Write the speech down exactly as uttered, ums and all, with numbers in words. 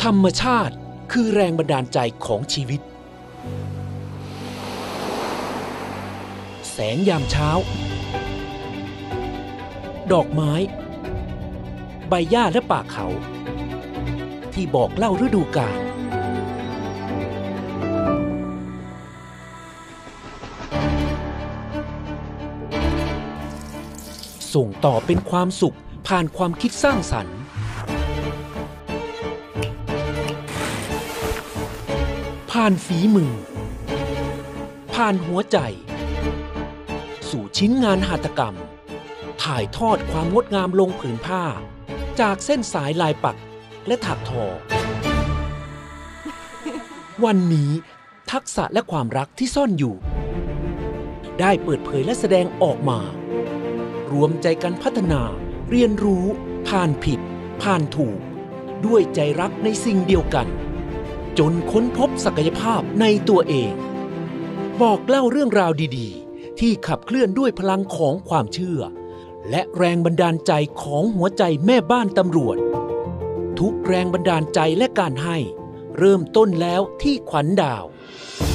ธรรมชาติคือแรงบันดาลใจของชีวิตแสงยามเช้าดอกไม้ใบหญ้าและป่าเขาที่บอกเล่าฤดูกาลส่งต่อเป็นความสุขผ่านความคิดสร้างสรรค์ผ่านฝีมือผ่านหัวใจสู่ชิ้นงานหัตถกรรมถ่ายทอดความงดงามลงผืนผ้าจากเส้นสายลายปักและถักทอ วันนี้ทักษะและความรักที่ซ่อนอยู่ได้เปิดเผยและแสดงออกมารวมใจกันพัฒนาเรียนรู้ผ่านผิดผ่านถูกด้วยใจรักในสิ่งเดียวกันจนค้นพบศักยภาพในตัวเองบอกเล่าเรื่องราวดีๆที่ขับเคลื่อนด้วยพลังของความเชื่อและแรงบันดาลใจของหัวใจแม่บ้านตำรวจทุกแรงบันดาลใจและการให้เริ่มต้นแล้วที่ขวัญดาว